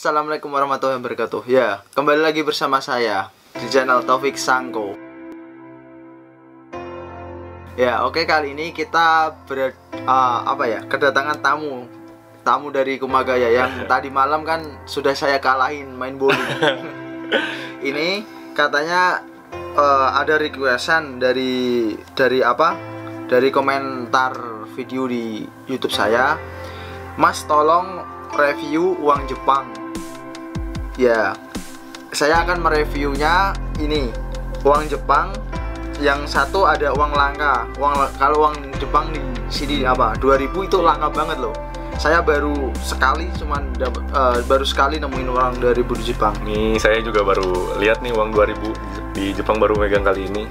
Assalamualaikum warahmatullahi wabarakatuh. Ya, kembali lagi bersama saya di channel Taufik Sangko. Ya, oke, kali ini kita kedatangan tamu dari Kumagaya yang tadi malam kan sudah saya kalahin main bowling. Ini katanya ada requestan dari komentar video di YouTube saya. Mas, tolong review uang Jepang. Ya, saya akan mereviewnya ini uang Jepang. Yang satu ada uang langka. Kalau uang Jepang di sini 2000 itu langka banget loh. Saya baru sekali nemuin uang 2000 di Jepang. Nih saya juga baru lihat nih uang 2000 di Jepang, baru megang kali ini.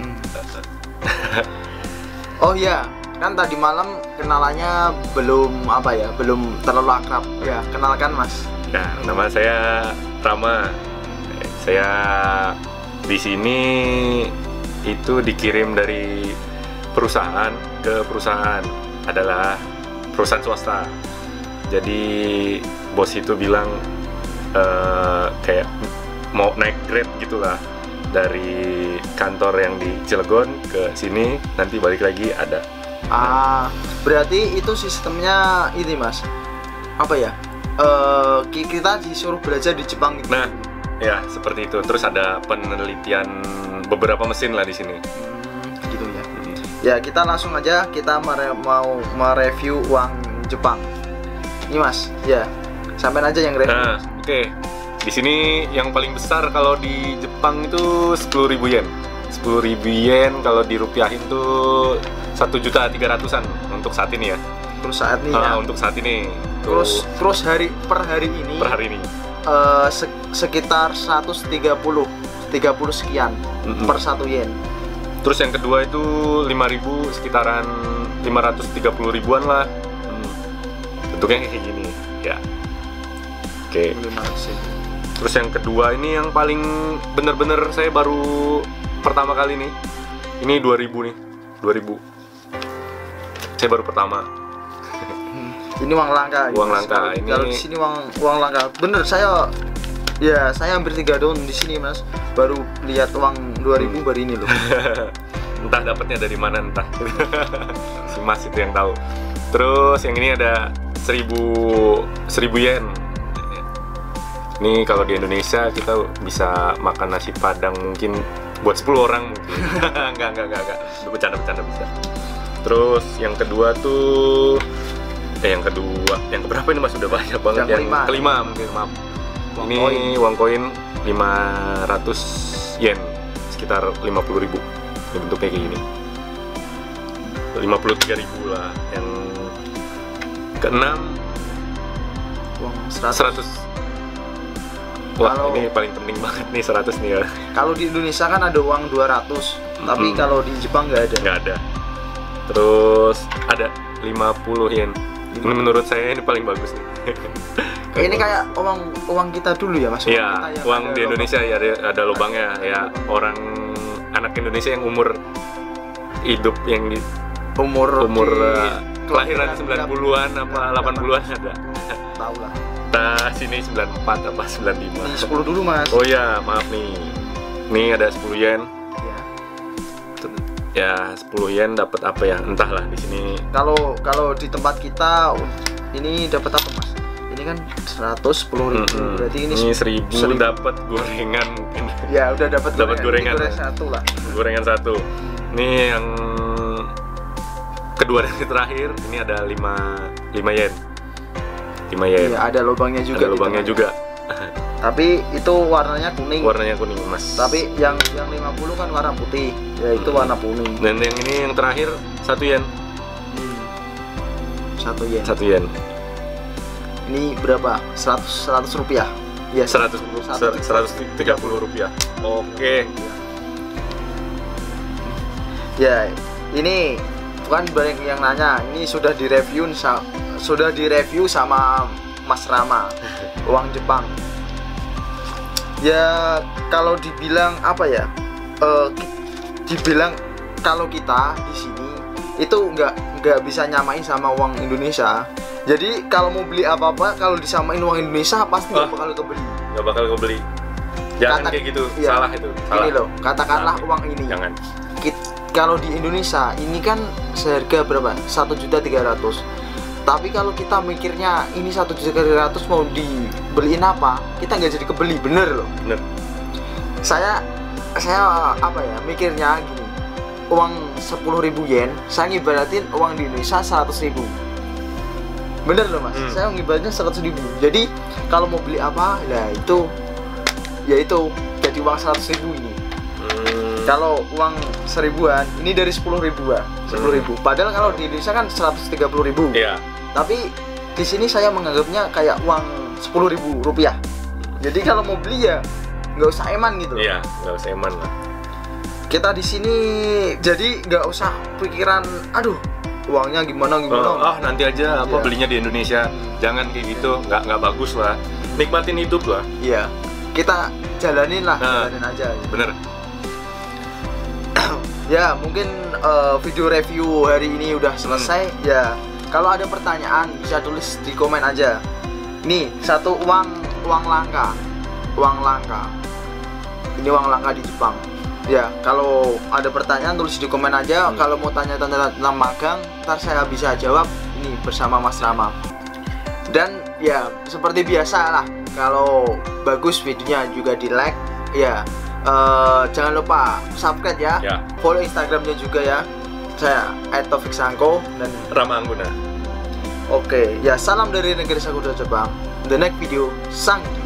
Oh iya, kan tadi malam kenalannya belum terlalu akrab. Ya, kenalkan Mas. Nah, nama saya Rama. Saya di sini itu dikirim dari perusahaan ke perusahaan, adalah perusahaan swasta. Jadi bos itu bilang kayak mau naik grade gitulah, dari kantor yang di Cilegon ke sini, nanti balik lagi ada. Berarti itu sistemnya ini Mas, kita disuruh belajar di Jepang gitu. Nah, ya seperti itu. Terus ada penelitian beberapa mesin lah di sini. Gitu ya. Ya, kita langsung aja mau mereview uang Jepang. Ini Mas, ya sampai aja yang review. Nah, oke. Di sini yang paling besar kalau di Jepang itu 10.000 yen. 10.000 yen kalau dirupiahin tuh 1.300.000-an untuk saat ini ya. Terus saat ini ya. Untuk saat ini. Terus per hari ini sekitar 30 sekian per 1 yen. Terus yang kedua itu 5.000, sekitaran 530 ribuan lah. Bentuknya kayak gini ya. Oke. Terus yang kedua ini yang paling bener-bener saya baru pertama kali nih. Ini 2000 nih. 2000. Saya baru pertama. Ini uang langka. Uang langka. Ini kalau di sini uang langka. Bener, saya hampir 3 tahun di sini Mas. Baru lihat uang 2000 baru ini loh. Entah dapatnya dari mana, entah. Si Mas itu yang tahu. Terus yang ini ada 1000 yen. Ini kalau di Indonesia kita bisa makan nasi Padang mungkin buat 10 orang mungkin. Enggak. Bercanda bisa. Terus yang kedua tuh yang keberapa ini Mas? Sudah banyak banget. Yang kelima mungkin, maaf. Ini uang koin 500 yen, sekitar 50.000. Ini bentuknya kayak gini. 53.000 lah. Yang keenam uang 100. Wah, ini paling penting banget nih 100 nih ya. Kalau di Indonesia kan ada uang 200, tapi kalau di Jepang nggak ada. Nggak ada. Terus ada 50 yen. Ini menurut saya ini paling bagus nih. Ini kayak uang kita dulu ya Mas. Iya, uang di Indonesia ya ada lubangnya ya. Orang anak Indonesia yang hidup yang di umur kelahiran 90-an apa 80-an ada. Tahu lah. Nah, sini 94 apa 95. Ini 10 dulu Mas. Oh ya, maaf nih. Ini ada 10 yen. Ya, 10 yen dapat apa ya? Entahlah di sini. Kalau di tempat kita ini dapat apa Mas? Ini kan 110.000. Berarti ini 1.000 dapat gorengan mungkin. Ya, udah dapat gorengan. Goreng satu lah. Gorengan satu. Ini yang kedua dan terakhir, ini ada 5 yen. 5 yen. Iya, ada lubangnya juga. Ada lubangnya juga. Tapi itu warnanya kuning. Warnanya kuning, Mas. Tapi yang 50 kan warna putih. Ya itu warna kuning. Dan yang ini yang terakhir 1 yen. 1 yen. 1 yen. Ini berapa? 100 rupiah. Ya, 130 rupiah. Oke. Ya, ini bukan banyak yang nanya. Ini sudah direview sama Mas Rama. Uang Jepang. Ya, kalau dibilang dibilang kalau kita di sini itu nggak bisa nyamain sama uang Indonesia. Jadi kalau mau beli apa-apa, kalau disamain uang Indonesia pasti nggak bakal kebeli. Nggak bakal kebeli. Jangan kayak gitu, iya. salah itu. Salah. Ini loh, katakanlah Salah. uang ini. Jangan. Kalau di Indonesia ini kan seharga berapa? 1.300.000. Tapi kalau kita mikirnya ini 1.300.000 mau dibeliin apa, kita nggak jadi kebeli, bener loh. Bener. Saya apa ya mikirnya gini, uang 10.000 yen saya ngibaratin uang di Indonesia 100.000. Bener loh mas, saya ngibaratin 100.000. Jadi kalau mau beli apa, ya itu jadi uang 100.000 ini. Kalau uang 1.000-an ini dari 10.000 ya, 10.000. Padahal kalau di Indonesia kan 130.000. Iya. Tapi di sini saya menganggapnya kayak uang 10.000 rupiah. Jadi kalau mau beli ya nggak usah eman gitu. Iya, nggak usah eman lah. Kita di sini jadi nggak usah pikiran, aduh uangnya gimana. Nanti aja apa Iya. belinya di Indonesia. Jangan kayak gitu, nggak bagus lah. Nikmatin hidup lah. Iya, kita jalanin lah, Nah. jalanin aja. Bener. Ya mungkin video review hari ini udah selesai. Ya kalau ada pertanyaan bisa tulis di komen aja. Nih satu uang langka. Ini uang langka di Jepang. Ya kalau ada pertanyaan tulis di komen aja. Kalau mau tanya tentang magang, ntar saya bisa jawab ini bersama Mas Rama. Dan ya seperti biasa lah, kalau bagus videonya juga di like ya. Jangan lupa subscribe ya. Ya. Follow Instagramnya juga ya. Saya @taufiksangko dan Rama Angguna. oke, ya salam dari negeri Sakura Jepang. The next video, sang.